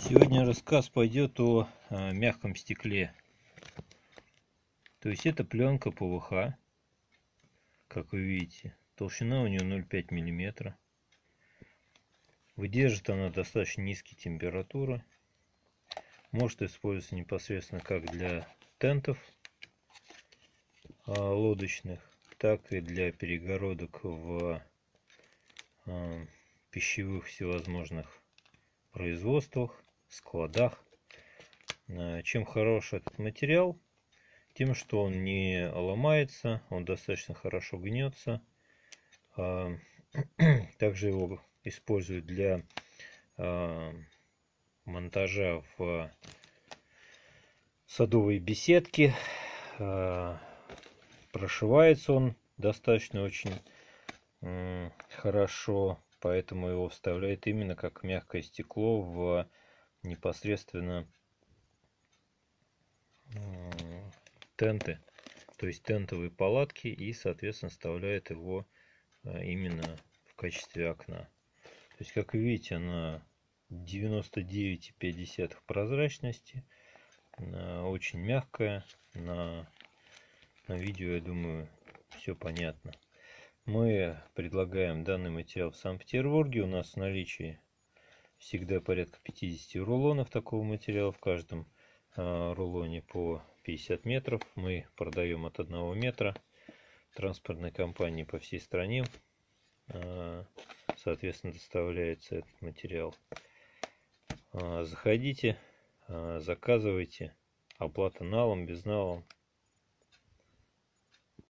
Сегодня рассказ пойдет о мягком стекле. То есть это пленка ПВХ, как вы видите. Толщина у нее 0,5 мм. Выдержит она достаточно низкие температуры. Может использоваться непосредственно как для тентов лодочных, так и для перегородок в пищевых всевозможных производствах, складах. Чем хорош этот материал? Тем, что он не ломается, он достаточно хорошо гнется. Также его используют для монтажа в садовые беседки. Прошивается он достаточно очень хорошо, поэтому его вставляют именно как мягкое стекло в непосредственно тенты, то есть тентовые палатки, и соответственно вставляет его именно в качестве окна. То есть, как вы видите, она 99,5 прозрачности, очень мягкая. На видео, я думаю, все понятно. Мы предлагаем данный материал в Санкт-Петербурге. У нас в наличии всегда порядка 50 рулонов такого материала, в каждом рулоне по 50 метров. Мы продаем от 1 метра. Транспортной компании по всей стране, соответственно, доставляется этот материал. Заходите, заказывайте. Оплата налом, без налом.